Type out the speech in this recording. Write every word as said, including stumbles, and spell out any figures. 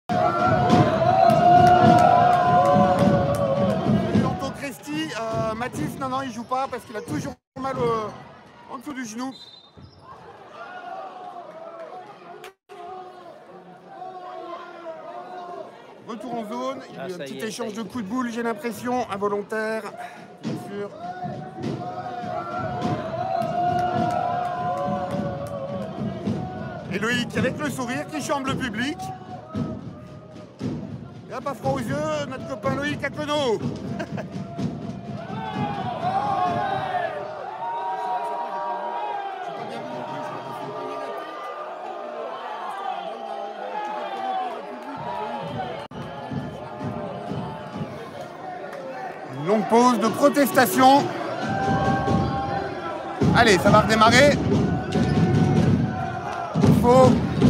Lanto Cresti, euh, Mathis, non, non, il joue pas parce qu'il a toujours mal au, en dessous du genou. Retour en zone, il y a eu un petit est, échange de coups de boule, j'ai l'impression, involontaire, bien sûr. Et Loïc avec le sourire qui chambre le public. Il n'a pas froid aux yeux, notre copain Loïc Aquenot. Une longue pause de protestation. Allez, ça va redémarrer. Il faut